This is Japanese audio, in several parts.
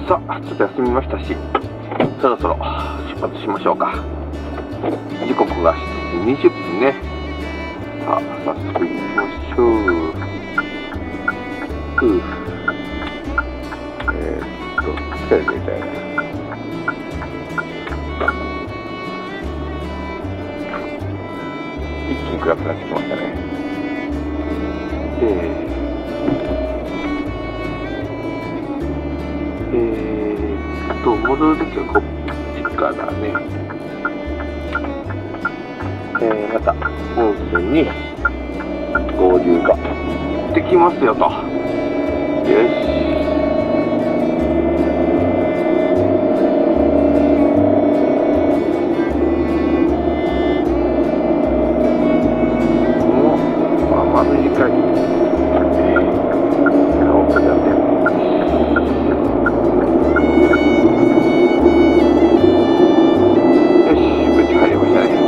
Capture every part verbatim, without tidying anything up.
さあ、ちょっと休みましたし、そろそろ出発しましょうか。時刻がしちじにじゅっぷんね。さあ、早速行きましょう。ふう。えー、っと、疲れていたよね。一気に暗くなってきましたね。で、えーっと、戻るときはこっちからね。えー、また温泉に合流ができますよと。よし。短い、えー、顔をやってよし、無事入りましたね。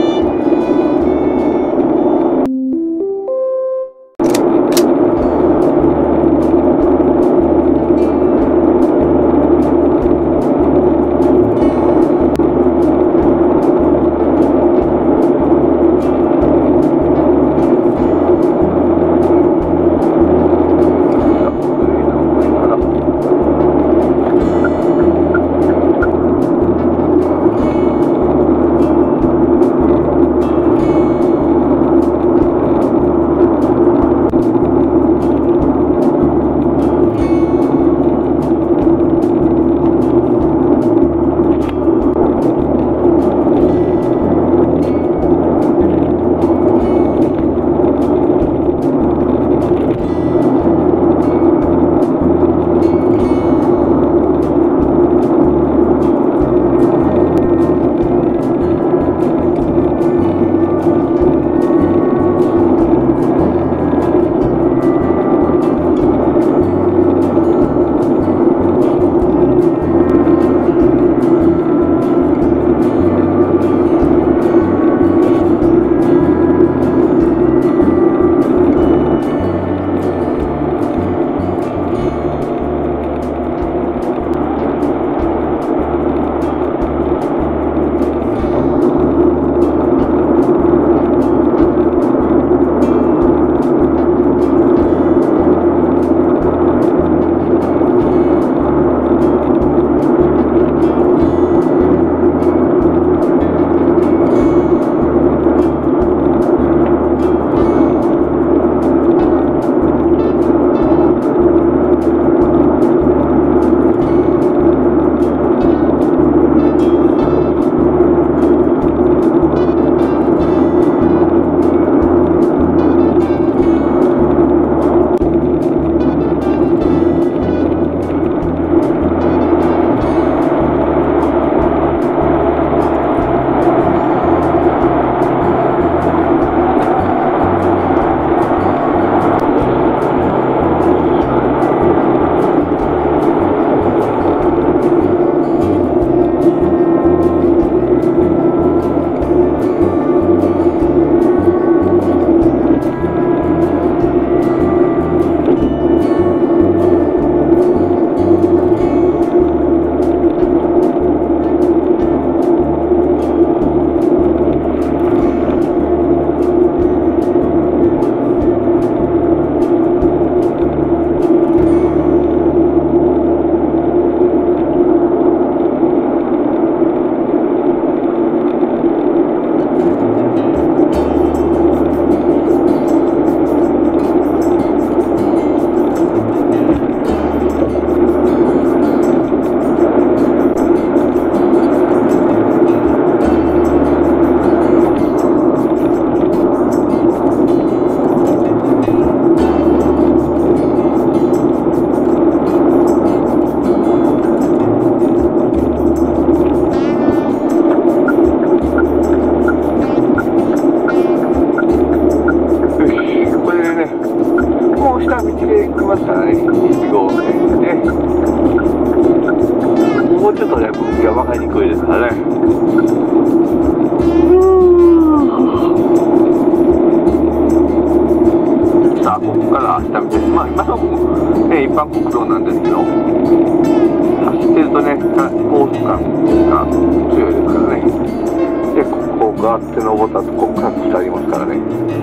まあ今のも、ね、一般国道なんですけど、走ってるあ、高速感が強いですからね。で、ここがあって登ったとここから下りますからね。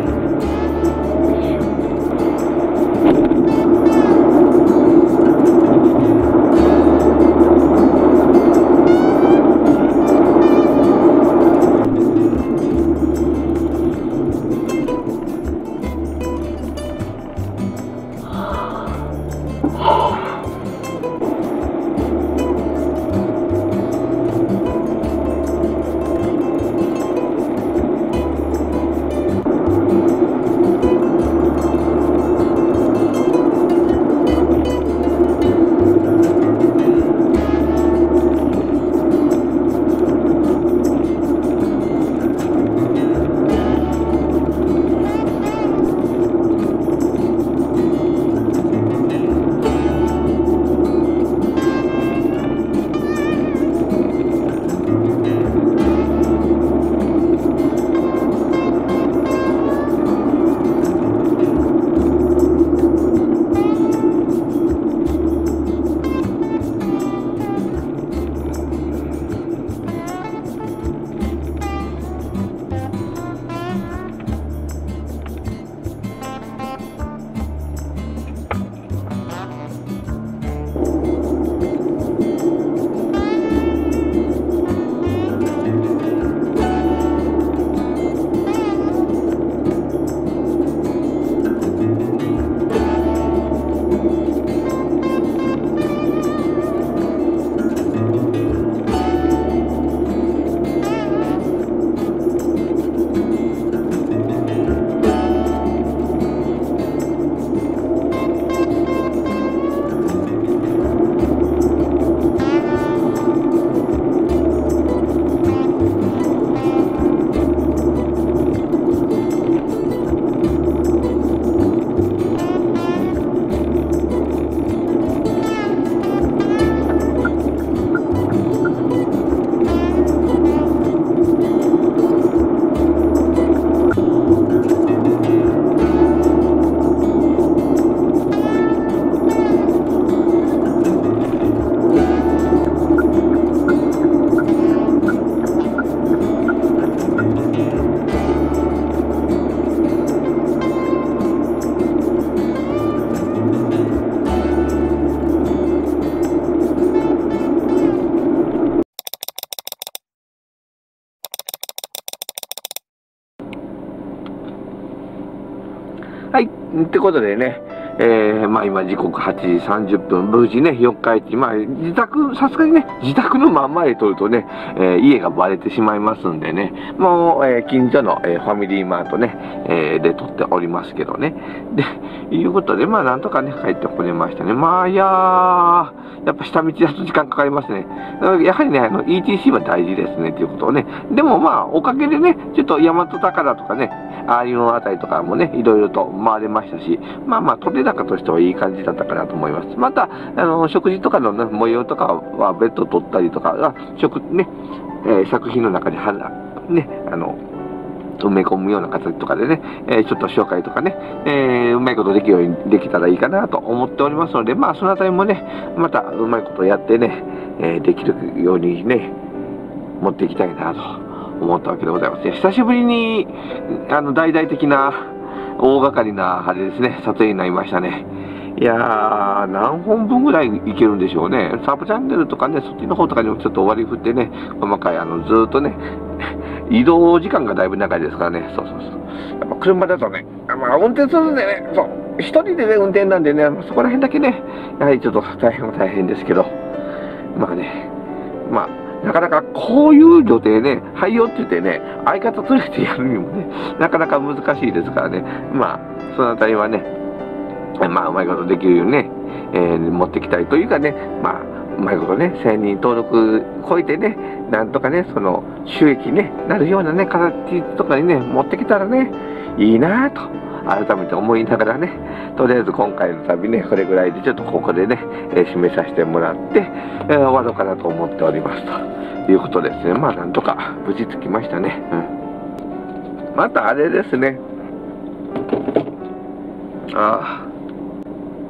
はい、ってことでね、えー、まあ今時刻はちじさんじゅっぷん、無事ね、四日市、まあ自宅、さすがにね、自宅のまんまで撮るとね、えー、家がバレてしまいますんでね、もう、えー、近所の、えー、ファミリーマートね、えー、で撮っておりますけどね。で、いうことで、まあなんとかね、帰ってこれましたね。まあいやー、やっぱ下道だと時間かかりますね。やはりね、あの、イーティーシー は大事ですね、ということをね。でもまあ、おかげでね、ちょっと大和宝とかね、ああいうのあたりとかもね、いろいろと回れましたし、まあまあ、取れ高としてはいい感じだったかなと思います。また、あの、食事とかの、ね、模様とかは別途取ったりとか、食、ね、えー、作品の中には、ね、あの、埋め込むような形とかでね、えー、ちょっと紹介とかね、えー、うまいことできるようにできたらいいかなと思っておりますので、まあ、そのあたりもね、またうまいことやってね、えー、できるようにね、持っていきたいなと思ったわけでございます。久しぶりに、あの、大々的な、大掛かりな、あれですね、撮影になりましたね。いやー、何本分ぐらいいけるんでしょうね。サブチャンネルとかね、そっちの方とかにもちょっと割り振ってね、細かい、あの、ずーっとね、移動時間がだいぶ長いですからね、そうそうそう。やっぱ車だとね、まあ、運転するんでね、そう、一人でね、運転なんでね、そこら辺だけね、やはりちょっと大変は大変ですけど、まあね、まあ、なかなかこういう予定ね、はいよって言ってね、相方連れてやるにもね、なかなか難しいですからね、まあ、そのあたりはね、まあ、うまいことできるようにね、えー、持ってきたいというかね、まあ、うまいことね、せんにん登録超えてね、なんとかね、その、収益ね、なるようなね、形とかにね、持ってきたらね、いいなぁと、改めて思いながらね、とりあえず今回の旅ね、これぐらいでちょっとここでね、えー、締めさせてもらって、えー、終わろうかなと思っておりますということですね。まあ、なんとか無事着きましたね。うん。またあれですね。ああ。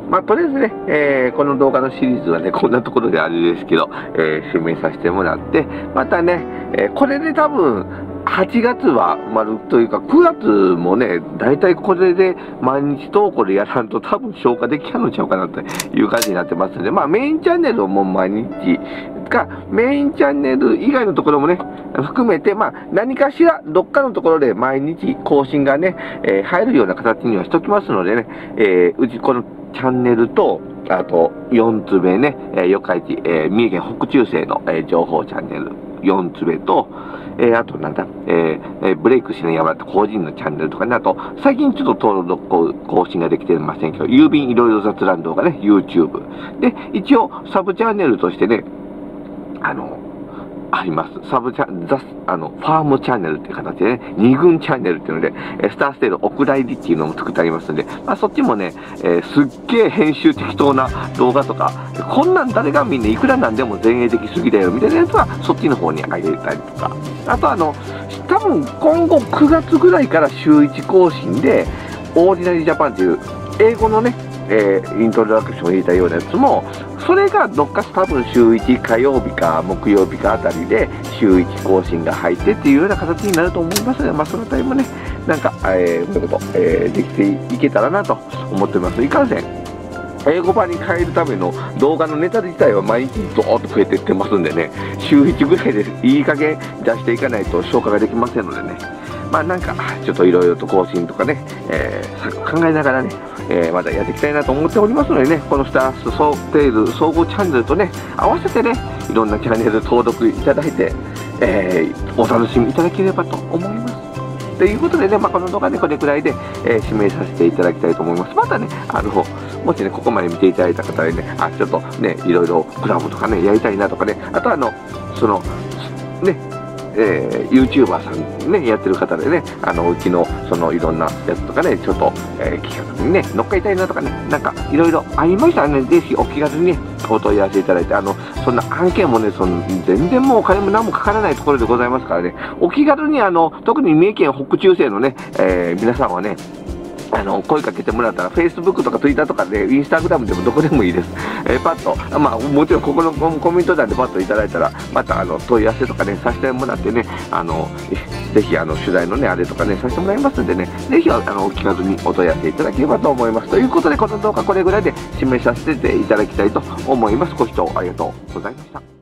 まあ、とりあえずね、えー、この動画のシリーズはね、こんなところであれですけど、えー、締めさせてもらって、またね、えー、これで多分、はちがつは、まるというか、くがつもね、だいたいこれで毎日投稿でやらんと多分消化できやんのちゃうかなという感じになってますので、まあメインチャンネルをもう毎日か、メインチャンネル以外のところもね、含めて、まあ何かしら、どっかのところで毎日更新がね、えー、入るような形にはしときますのでね、えー、うちこのチャンネルと、あと、よんつべね、えー、四日市、えー、三重県北中西の、えー、情報チャンネル、よんつべと、えー、あとなんだ、えー、えー、ブレイクしない山って個人のチャンネルとかね、あと、最近ちょっと登録更新ができてませんけど、郵便いろいろ雑談動画ね、YouTube。で、一応、サブチャンネルとしてね、あの、あります。サブチャ、ザス、あの、ファームチャンネルっていう形でね、二軍チャンネルっていうので、えスターステールお蔵入りっていうのも作ってありますので、まあそっちもね、えー、すっげえ編集適当な動画とか、こんなん誰が見んねいくらなんでも前衛的すぎだよみたいなやつは、そっちの方に上げたりとか。あとあの、多分今後くがつぐらいから週いち更新で、オーディナリージャパンっていう英語のね、えー、イントロダクションを入れたようなやつも、それがどっか多分週いち火曜日か木曜日かあたりで週いち更新が入ってっていうような形になると思いますので、まあそのあたりもね、なんか、えー、ういうこと、えー、できていけたらなと思ってます。いかんせん、英語版に変えるための動画のネタ自体は毎日ドーッと増えていってますんでね、週いちぐらいでいい加減出していかないと消化ができませんのでね、まあなんか、ちょっといろいろと更新とかね、えー、考えながらね、えー、まだやっていきたいなと思っておりますのでね、このスタースソーテール総合チャンネルとね、合わせてね、いろんなチャンネル登録いただいて、えー、お楽しみいただければと思います。ということでね、まあ、この動画でこれくらいで、えー、指名させていただきたいと思います。またね、あの、もしね、ここまで見ていただいた方でね、あ、ちょっとね、いろいろクラブとかね、やりたいなとかね、あとはあの、その、ね、えー、YouTuber さんね、やってる方でね、あの、うちの、その、いろんなやつとかね、ちょっと、えー、企画にね、乗っかりたいなとかね、なんか、いろいろありましたらね、ぜひお気軽にね、お問い合わせいただいて、あの、そんな案件もね、その、全然もうお金も何もかからないところでございますからね、お気軽にあの、特に三重県北中西のね、えー、皆さんはね、あの、声かけてもらったら、Facebook とか Twitter とかで、Instagram でもどこでもいいです。えー、パッと、まあ、もちろんここのコメント欄でパッといただいたら、また、あの、問い合わせとかね、させてもらってね、あの、ぜひ、あの、取材のね、あれとかね、させてもらいますんでね、ぜひ、あの、お気軽にお問い合わせいただければと思います。ということで、この動画これぐらいで締めさせていただきたいと思います。ご視聴ありがとうございました。